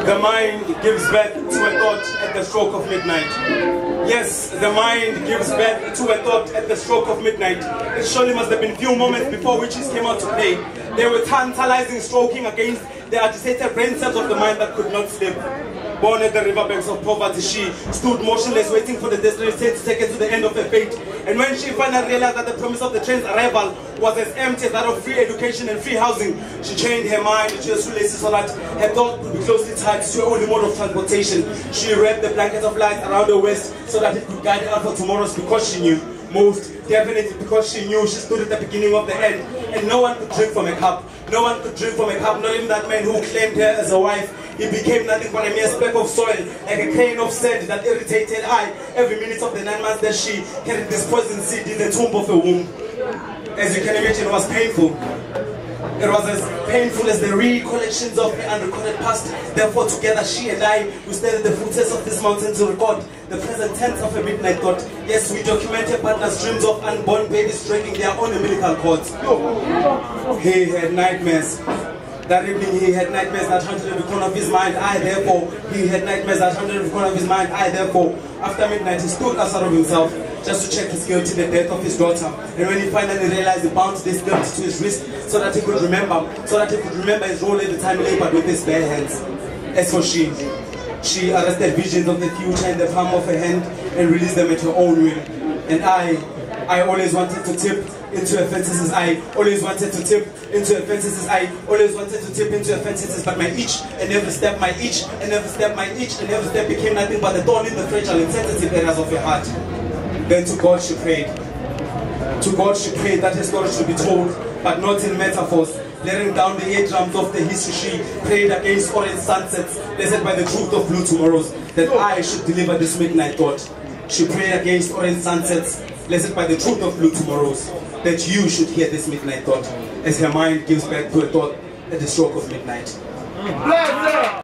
The mind gives birth to a thought at the stroke of midnight. Yes, the mind gives birth to a thought at the stroke of midnight. It surely must have been few moments before witches came out to play. They were tantalizing, stroking against the agitated brain cells of the mind that could not sleep. Born at the riverbanks of poverty, she stood motionless, waiting for the destiny train to take her to the end of her fate. And when she finally realized that the promise of the train's arrival was as empty as that of free education and free housing, she chained her mind to her shoelaces so that her thought would be closely tied to her only mode of transportation. She wrapped the blanket of light around her waist so that it could guide her for tomorrow's, because she knew, most definitely because she knew she stood at the beginning of the end, and no one could drink from a cup. No one could drink from a cup, not even that man who claimed her as a wife. He became nothing but a mere speck of soil, like a grain of sand that irritated I every minute of the 9 months that she carried this poison seed in the tomb of a womb. As you can imagine, it was painful. It was as painful as the recollections of the unrecorded past. Therefore, together, she and I, we stayed at the foothills of this mountain to record the present tense of a midnight thought. Yes, we documented partners' dreams of unborn babies striking their own umbilical cords. He had nightmares. That evening he had nightmares that haunted every corner of his mind. I therefore, he had nightmares that haunted every corner of his mind. I therefore, after midnight he stood outside of himself just to check his guilt in the death of his daughter. And when he finally realized, he bound this guilt to his wrist so that he could remember his role every time he labored with his bare hands. As for she arrested visions of the future in the palm of her hand and released them at her own will. And I always wanted to tip into a fantasy's eye, always wanted to tip into a fantasy's eye, always wanted to tip into a fantasy's, but my itch and every step, my itch and every step, my itch and every step became nothing but the thorn in the fragile and sensitive areas of her heart. Then to God she prayed. To God she prayed that her story should be told, but not in metaphors. Laying down the eardrums of the history, she prayed against orange sunsets, blessed by the truth of blue tomorrows, that I should deliver this midnight thought. She prayed against orange sunsets, blessed by the truth of blue tomorrows, that you should hear this midnight thought, as her mind gives back to a thought at the stroke of midnight.